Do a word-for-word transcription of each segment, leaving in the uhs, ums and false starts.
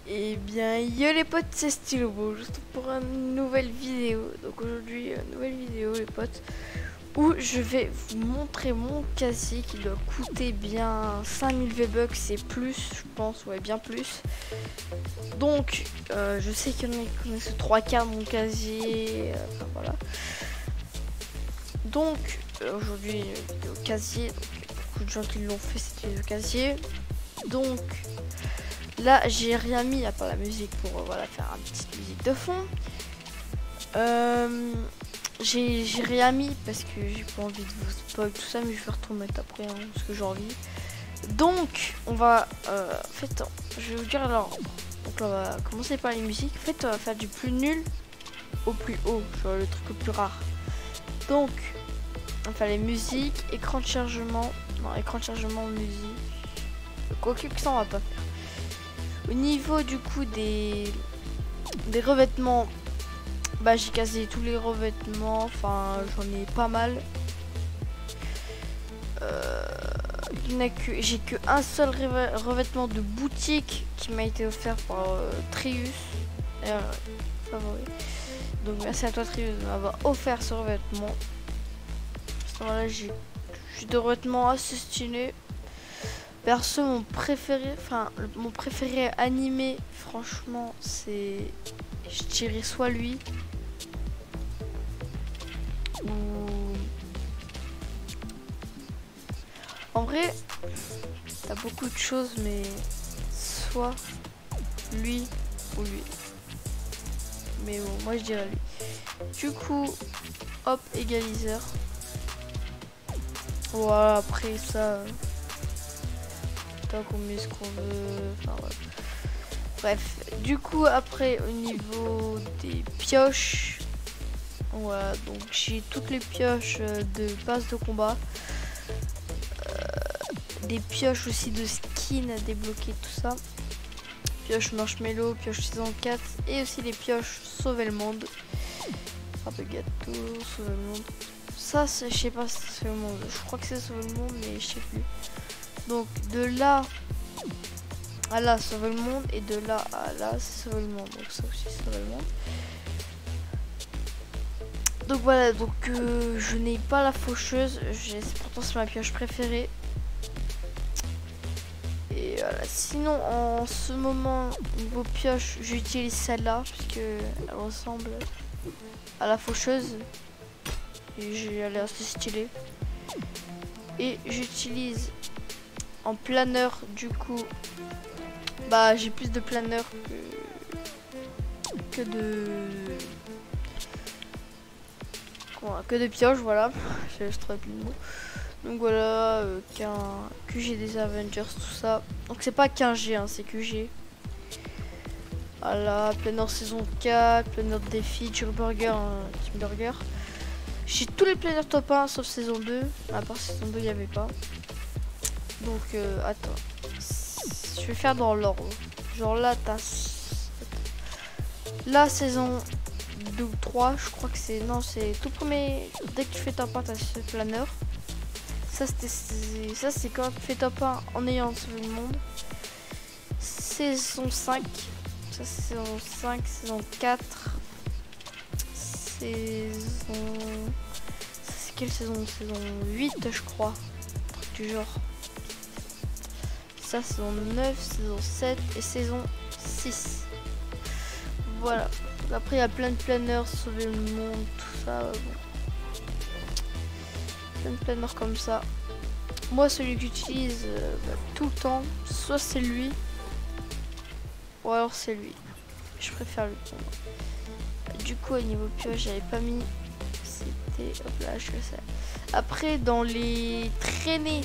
Et bien, yo les potes, c'est Stylo, juste pour une nouvelle vidéo. Donc aujourd'hui, une nouvelle vidéo les potes, où je vais vous montrer mon casier qui doit coûter bien cinq mille V-Bucks et plus, je pense, ouais, bien plus. Donc, euh, je sais qu'il y en a qui connaissent trois quarts de mon casier, euh, enfin voilà. Donc, euh, aujourd'hui, vidéo casier, donc beaucoup de gens qui l'ont fait cette vidéo casier. Donc, là, j'ai rien mis à part la musique pour euh, voilà, faire une petite musique de fond. Euh, j'ai rien mis parce que j'ai pas envie de vous spoil tout ça, mais je vais retourner après hein, parce que j'ai envie. Donc, on va. Euh, en fait, je vais vous dire alors. Donc, là, on va commencer par les musiques. En fait, on va faire du plus nul au plus haut, genre le truc le plus rare. Donc, on va faire les musiques, écran de chargement. Non, écran de chargement, musique. Quoique que ça, on va pas faire. Au niveau du coup des, des revêtements, bah j'ai casé tous les revêtements, enfin j'en ai pas mal. Euh, que, j'ai que un seul revêtement de boutique qui m'a été offert par euh, Trius. Euh, favori. Donc merci à toi Trius de m'avoir offert ce revêtement. Voilà, j'ai des revêtements assez stylés. Perso, mon préféré, enfin mon préféré animé, franchement, c'est, je dirais soit lui ou en vrai, t'as beaucoup de choses, mais soit lui ou lui. Mais bon, moi je dirais lui. Du coup, hop, égaliseur. Voilà, après ça. On met ce qu'on veut, enfin voilà. Bref, du coup après au niveau des pioches, voilà, donc j'ai toutes les pioches de base de combat, euh, des pioches aussi de skin à débloquer, tout ça, pioche marshmallow, pioche saison quatre et aussi les pioches sauver le monde, frappe de gâteau, sauver le monde. Ça je sais pas si c'est sauver le monde, je crois que c'est sauver le monde mais je sais plus. Donc de là à là sauver le monde et de là à là c'est sauver le monde, donc ça aussi sauver le monde. Donc voilà, donc euh, je n'ai pas la faucheuse, pourtant c'est ma pioche préférée. Et voilà, sinon en ce moment niveau pioche j'utilise celle-là puisque elle ressemble à la faucheuse et elle est assez stylée. Et j'utilise en planeur du coup, bah j'ai plus de planeur que, que de quoi, que de pioche, voilà. je, je trouve plus le mot. Donc voilà, euh, qu'un Q G des Avengers, tout ça. Donc c'est pas qu'un G, hein, c'est Q G. Voilà, planeur saison quatre, planeur de défi, Team Burger, hein, Team Burger. J'ai tous les planeurs top un sauf saison deux. À part saison deux, il n'y avait pas. Donc euh, attends, je vais faire dans l'ordre. Genre là t'as la saison deux ou trois, je crois que c'est, non c'est tout premier, dès que tu fais top un t'as ce planeur. Ça c'était, ça c'est quand tu fais top un en ayant sauvé le monde. Saison cinq, ça c'est saison cinq, saison quatre, saison, ça c'est quelle saison? Saison huit je crois, un truc du genre. Ça saison neuf, saison sept et saison six. Voilà. Après il y a plein de planeurs, sauver le monde, tout ça. Bon. Plein de planeurs comme ça. Moi celui que j'utilise euh, bah, tout le temps, soit c'est lui, ou alors c'est lui. Je préfère lui prendre. Du coup au niveau pioche j'avais pas mis. C'était. Hop là je fais ça. Après dans les traînées.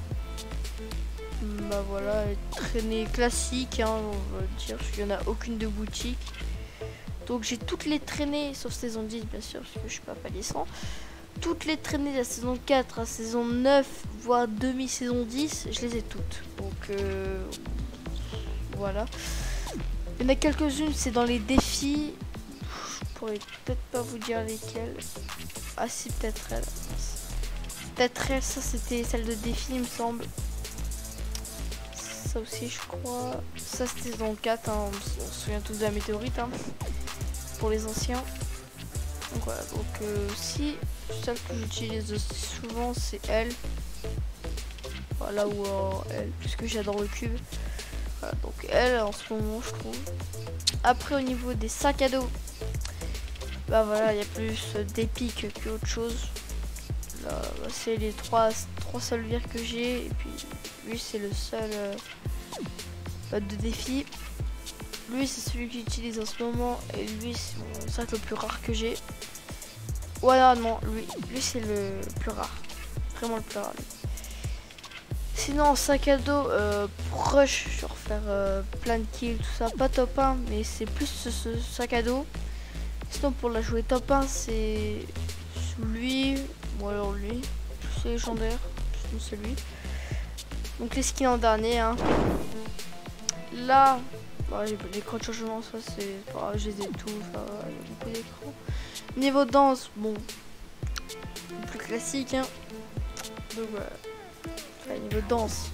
Bah voilà, traînées classiques, hein, on va dire, parce qu'il n'y en a aucune de boutique. Donc j'ai toutes les traînées, sauf saison dix bien sûr, parce que je suis pas palier cent. Toutes les traînées de la saison quatre à saison neuf, voire demi-saison dix, je les ai toutes. Donc euh, voilà. Il y en a quelques-unes, c'est dans les défis. Je pourrais peut-être pas vous dire lesquelles. Ah si, peut-être elle. Peut-être elle, ça c'était celle de défi, il me semble. ça aussi, je crois. Ça, c'était dans le quatre, hein. on, on se souvient tous de la météorite, hein, pour les anciens. Donc voilà, donc euh, si celle que j'utilise souvent, c'est elle. Voilà, ou euh, elle, puisque j'adore le cube. Voilà, donc elle, en ce moment, je trouve. Après, au niveau des sacs à dos, bah voilà, il y a plus d'épiques que autre chose. Là, bah, c'est les trois, trois seuls vires que j'ai. Et puis, lui, c'est le seul euh, bah, de défi. Lui, c'est celui que j'utilise en ce moment. Et lui, c'est mon sac le plus rare que j'ai. Voilà, non, lui, lui c'est le plus rare. Vraiment le plus rare. Lui. Sinon, sac à dos, euh, pour rush, genre faire euh, plein de kills, tout ça, pas top un, mais c'est plus ce, ce sac à dos. Sinon, pour la jouer top un, c'est lui, ou alors lui, c'est légendaire, sinon c'est lui. Donc les skins en dernier, hein. Là, bah, j'ai l'écran de changement, ça c'est pas grave, je les ai tous, enfin, il y a beaucoup d'écrans. Niveau danse, bon, plus classique, hein. Donc voilà. Enfin, niveau danse,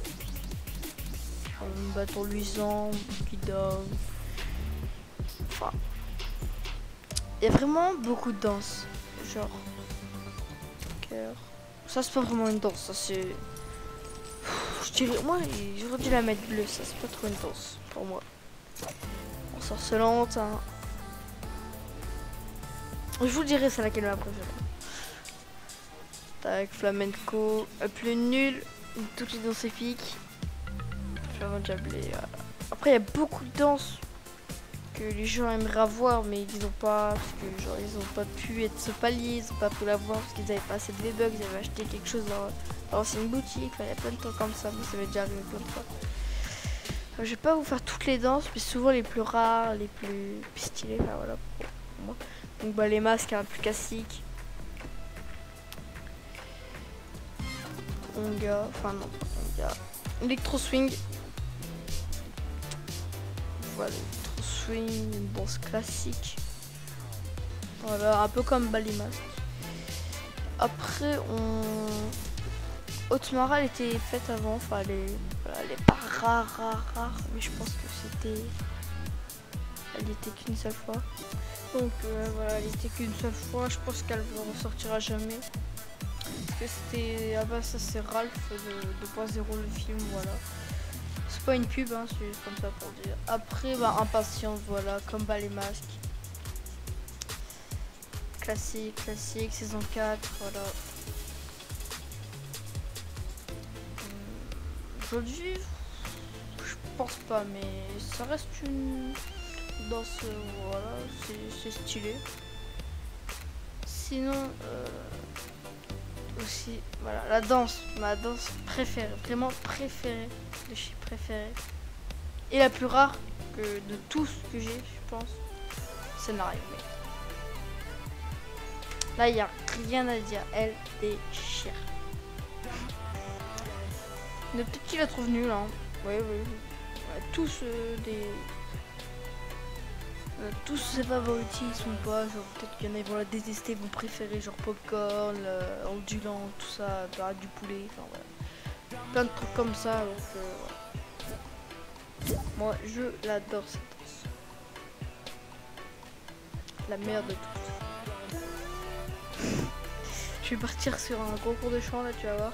un bâton luisant, guidon. Enfin, il y a vraiment beaucoup de danse. Genre, cœur. Ça c'est pas vraiment une danse, ça c'est. Je dirais, moi j'aurais dû la mettre bleue, ça c'est pas trop une danse pour moi. Ensorcelante, hein. Je vous dirai c'est laquelle ma préférée. Tac, flamenco, euh, plus nul, toutes les danses épiques. J'avais déjà blé. Euh. Après, il y a beaucoup de danses que les gens aimeraient avoir, mais ils n'ont pas, parce que genre ils n'ont pas pu être ce palier, ils n'ont pas pu l'avoir parce qu'ils n'avaient pas assez de V-Bucks, ils avaient acheté quelque chose dans, dans l'ancienne boutique. Enfin, il y a plein de trucs comme ça, mais ça m'est déjà arrivé plein de fois. Enfin, je vais pas vous faire toutes les danses, mais souvent les plus rares, les plus stylées. Enfin, voilà pour moi. Donc bah, les masques, hein, plus classiques. Onga, enfin non, Onga. Electro Swing. Voilà, Electro Swing, une danse classique. Voilà, un peu comme Balimask. Après, on. Otmara, elle était faite avant, enfin, elle est, voilà, elle est pas rare, rare, rare, mais je pense que c'était. Elle était qu'une seule fois. Donc euh, voilà, elle était qu'une seule fois, je pense qu'elle ne ressortira jamais. Parce que c'était. Ah bah, ça c'est Ralph de deux point zéro le film, voilà. C'est pas une pub, hein, c'est comme ça pour dire. Après, bah, Impatience, voilà, comme bas les masques. Classique, classique, saison quatre, voilà. Hum, Aujourd'hui, je pense pas, mais ça reste une danse, euh, voilà, c'est stylé. Sinon, euh, aussi, voilà, la danse, ma danse préférée, vraiment préférée, de chez préférée. Et la plus rare que de tous que j'ai, je pense, c'est Naruto. Là, il n'y a rien à dire, elle déchire. Le petit la trouve nulle, hein. Oui, oui. Ouais, tous euh, des. Euh, tous ses favoris ils sont pas, genre peut-être qu'il y en a ils vont la détester, ils vont préférer genre popcorn, euh, ondulant, tout ça, bah, du poulet, enfin voilà. Plein de trucs comme ça, donc euh, voilà. Moi je l'adore cette danse. La meilleure de toutes. Je vais partir sur un concours de chant là, tu vas voir.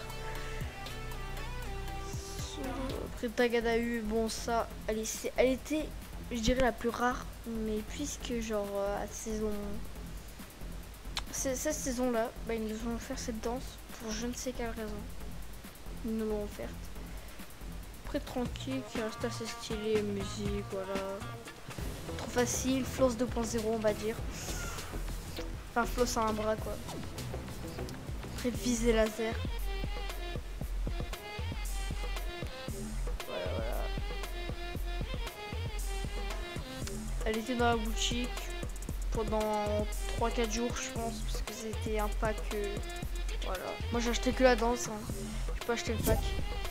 Après Tagadau, bon ça, elle, est, elle était, je dirais la plus rare, mais puisque genre euh, à saison, cette saison là, bah, ils nous ont offert cette danse pour je ne sais quelle raison. Ils nous l'ont offerte. Après tranquille, qui reste assez stylé, musique, voilà. Trop facile, Floss deux point zéro on va dire. Enfin Floss à un bras quoi. Après visée laser. Elle était dans la boutique pendant trois quatre jours je pense parce que c'était un pack euh, voilà. Moi j'ai acheté que la danse, hein. J'ai pas acheté le pack.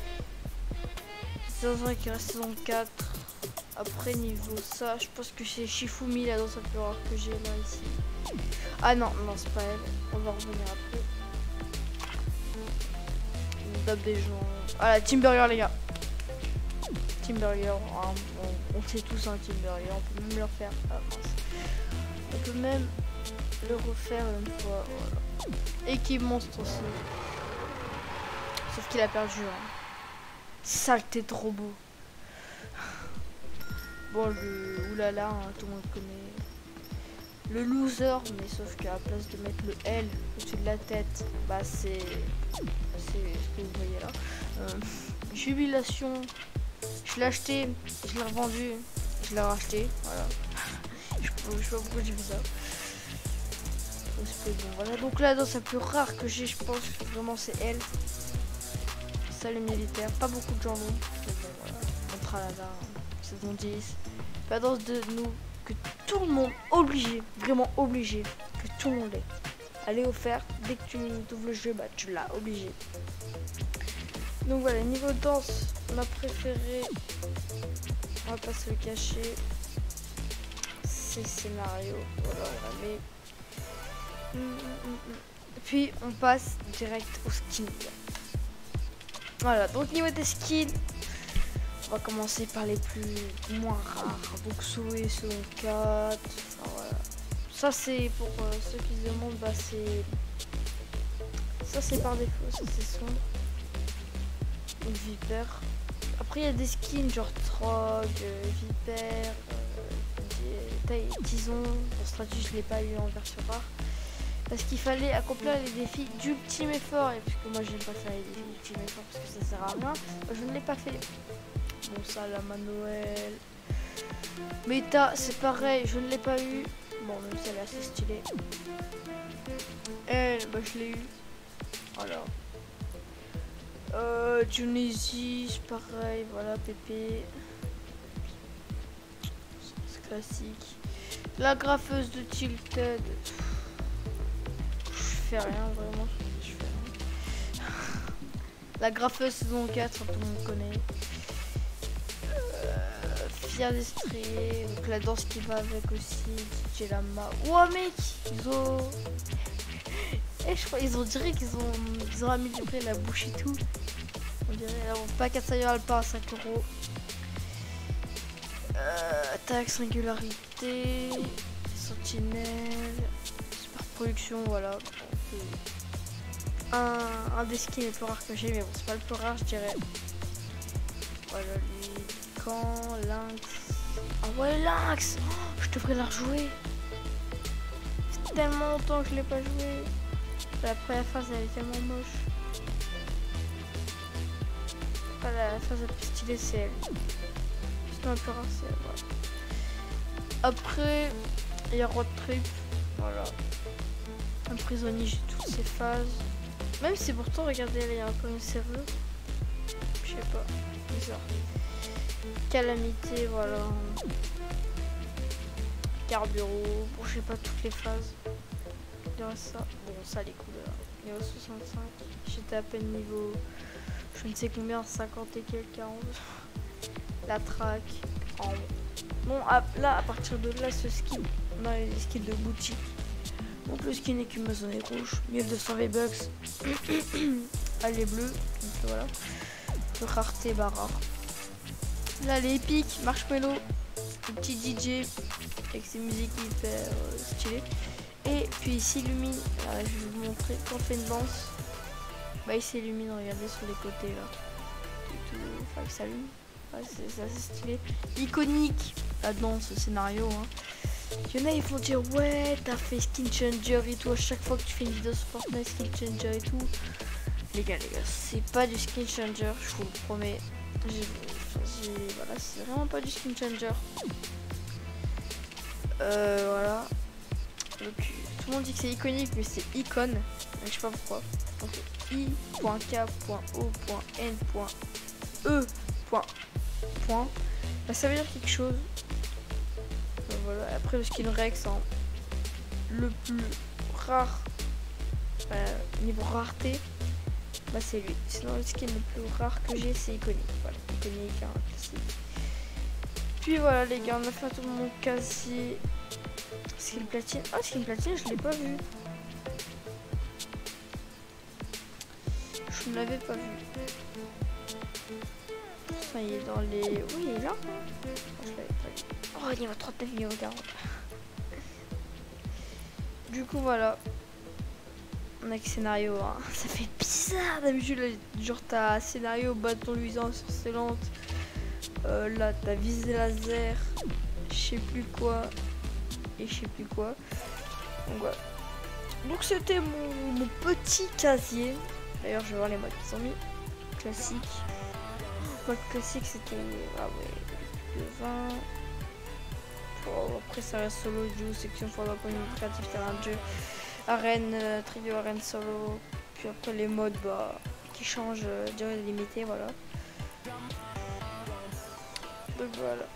Saison un qui reste saison quatre. Après niveau ça, je pense que c'est Shifumi la danse la plus rare que j'ai là ici. Ah non, non c'est pas elle, on va revenir après. On tape des gens. Ah la Team Burger les gars. Timberlier, hein, on, on sait tous un Timberlier, on peut même le refaire. Ah, mince. On peut même le refaire une fois. Voilà. Équipe monstre aussi. Sauf qu'il a perdu. Hein. Saleté de robot. Bon, le oulala, hein, tout le monde connaît. Le loser, mais sauf qu'à la place de mettre le L au-dessus de la tête, bah c'est c'est ce que vous voyez là. Euh, jubilation, je l'ai acheté, je l'ai revendu, je l'ai racheté, voilà. je, je sais pas pourquoi j'ai fait ça. Bon, voilà, donc là dans sa plus rare que j'ai, je pense vraiment c'est elle. Ça les militaires, pas beaucoup de gens l'ont. Bon, voilà. Contre la saison dix. Pas dans de nous. Que tout le monde, obligé, vraiment obligé, que tout le monde l'ait. Elle est offerte, dès que tu ouvres le jeu, bah tu l'as obligé. Donc voilà, niveau danse, ma préférée, on va pas se le cacher, c'est scénario, voilà on la met. Hum, hum, hum. Puis on passe direct au skin. Voilà, donc niveau des skins, on va commencer par les plus moins rares. Donc Zoé, Saison quatre. Enfin, voilà. Ça c'est pour euh, ceux qui se demandent, bah c'est. Ça c'est par défaut, ça c'est son. Une Viper. Après il y a des skins genre Trog, euh, Viper, euh, Tison. Pour stratégie je l'ai pas eu en version rare. Parce qu'il fallait accomplir les défis d'ultime effort. Et puisque moi j'aime pas faire les défis d'ultime effort parce que ça sert à rien, je ne l'ai pas fait. Bon ça la Manuel. Méta c'est pareil, je ne l'ai pas eu. Bon même si elle est assez stylée. Elle, bah je l'ai eu. Voilà. Euh, Tunisie, c'est pareil, voilà, Pépé. C'est classique. La graffeuse de Tilted. Je fais rien vraiment, je fais rien. La graffeuse saison quatre, tout le monde connaît. Fier d'estrier, donc la danse qui va avec aussi, D J Lama. Ouah mec, ils ont... Eh, je crois ils ont dirait qu'ils ont, ils ont amélioré la bouche et tout. On dirait, alors pas quatre alpha à cinq euros. Euh, attaque, singularité, sentinelle, super production, voilà. Un, un des skins les plus rares que j'ai, mais bon c'est pas le plus rare je dirais. Voilà lui. Lynx. Ah ouais Lynx, oh, je devrais la rejouer. C'est tellement longtemps que je l'ai pas joué. La première phase elle est tellement moche. Pas la phase la plus stylée c'est elle. Sinon la plus rare c'est elle, voilà. Après il y a Road Trip. Voilà. Un prisonnier, j'ai toutes ces phases. Même si pourtant regardez là il y a encore une serrure. Je sais pas. Bizarre. Calamité, voilà. Carburo, bon je sais pas toutes les phases. Il y aura ça. Bon ça les couleurs. Niveau soixante-cinq. J'étais à peine niveau je ne sais combien, cinquante et quelques, quarante. La track. En... Bon à, là à partir de là ce skin, on a les skins de boutique. Donc le skin écume maçonné rouge, mille deux cents V-Bucks. Elle est bleue, donc voilà. Le rareté bah rare. Là les épiques, Marshmello, le petit D J avec ses musiques hyper euh, stylées. Et puis il s'illumine, je vais vous montrer, quand on fait une danse, bah il s'illumine, regardez sur les côtés là. Et tout, enfin il s'allume, ouais, c'est assez stylé. Iconique, la danse, le scénario. Hein. Il y en a ils vont dire ouais t'as fait skin changer et tout, à chaque fois que tu fais une vidéo sur Fortnite skin changer et tout. Les gars, les gars, c'est pas du skin changer, je vous le promets. Voilà, c'est vraiment pas du skin changer. Euh, voilà. Donc, tout le monde dit que c'est iconique, mais c'est icône. Donc, je sais pas pourquoi. Donc, i point k point o point n point e point point. Bah, ça veut dire quelque chose. Donc, voilà. Après, le skin Rex, hein, le plus rare, euh, niveau rareté. Bah c'est lui. Sinon le skin le plus rare que j'ai c'est iconique. Voilà, iconique, hein, classique. Puis voilà les gars, on a fait tout mon casier. Skin platine. Ah skin platine je l'ai pas vu. Je ne l'avais pas vu. Enfin, il est dans les... Oui, il est là. Je l'avais pas dit. Oh, niveau trente-neuf, niveau quarante. Du coup, voilà. On a que scénario, hein. Ça fait bizarre d'habitude. Genre, t'as scénario, bâton luisant, surcelante. Euh, là, t'as visée laser. Je sais plus quoi. Et je sais plus quoi. Donc, voilà. Donc, c'était mon, mon petit casier. D'ailleurs, je vais voir les modes qu'ils ont mis. Classique. Mode classique, c'était. Ah ouais. Le vingt. Oh, après, ça reste solo, duo, section, format, créatif, terrain de jeu. Arène, euh, trio, arène solo. Puis après, les modes bah, qui changent, euh, durée limitée, voilà. Donc voilà.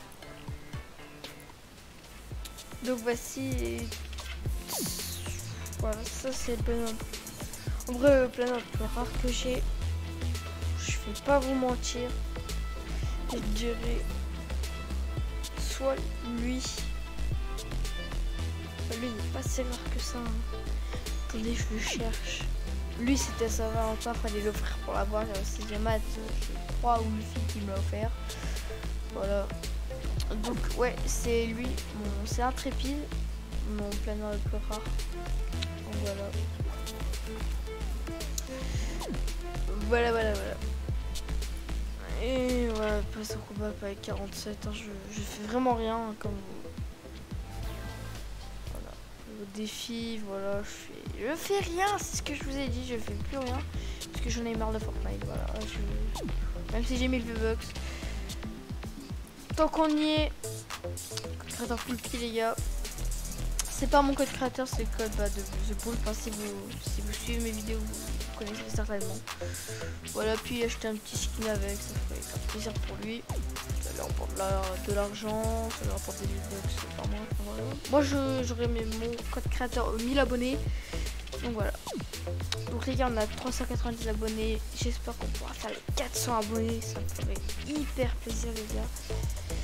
Donc voici. Voilà, ça c'est le planète. En vrai, le planète le plus rare que j'ai. Je vais pas vous mentir. Je dirais. Soit lui. Lui, il n'est pas si rare que ça. Hein. Attendez, je le cherche. Lui, c'était Saint-Valentin, fallait l'offrir pour l'avoir. J'ai aussi des maths, je crois, ou une fille qui me l'a offert. Voilà. Donc, ouais, c'est lui. Mon... C'est Intrépide, mon planeur le plus rare. Donc, voilà. Voilà, voilà, voilà. Et voilà, passe au combat avec quarante-sept. Hein, je, je fais vraiment rien hein, comme vous. Voilà. Au défi, voilà, je fais, je fais rien. C'est ce que je vous ai dit, je fais plus rien. Parce que j'en ai marre de Fortnite. Voilà. Je... Même si j'ai mis le V-Bucks. Tant qu'on y est, code créateur full pied les gars. C'est pas mon code créateur, c'est le code bah, de The Bull. Enfin, si vous, si vous suivez mes vidéos, vous connaissez certainement. Voilà, puis acheter un petit skin avec, ça ferait un plaisir pour lui. Ça lui rapporte de l'argent, ça lui rapporte des vidéos, c'est pas moi. Enfin, voilà. Moi, j'aurais mon code créateur aux mille abonnés. Donc voilà. Donc les gars, on a trois cent quatre-vingt-dix abonnés. J'espère qu'on pourra faire les quatre cents abonnés. Ça me ferait hyper plaisir les gars.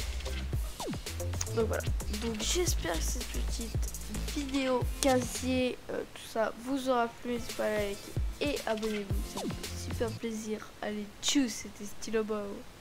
Donc voilà. Donc j'espère que cette petite vidéo casier, euh, tout ça, vous aura plu. N'hésitez pas à liker et abonnez-vous. Ça me fait super plaisir. Allez, tchuss, c'était Stylo Bao.